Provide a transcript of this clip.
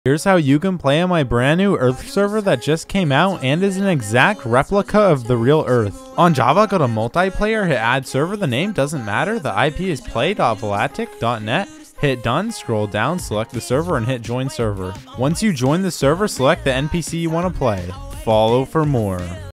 Here's how you can play on my brand new Earth server that just came out and is an exact replica of the real Earth. On Java, go to multiplayer, hit add server, the name doesn't matter, the IP is play.volatic.net, hit done, scroll down, select the server and hit join server. Once you join the server, select the NPC you want to play. Follow for more.